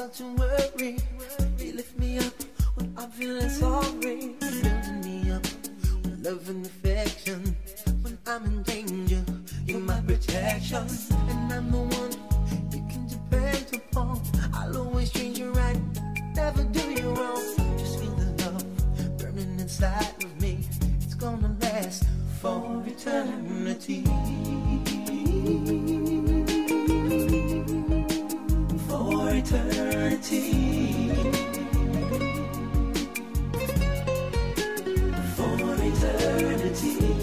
start to worry. You lift me up when I'm feeling sorry. Building me up with love and affection. When I'm in danger, you're my protection. And I'm the one you can depend upon. I'll always treat you right, never do you wrong. Just feel the love burning inside of me. It's gonna last for eternity. For eternity. For eternity.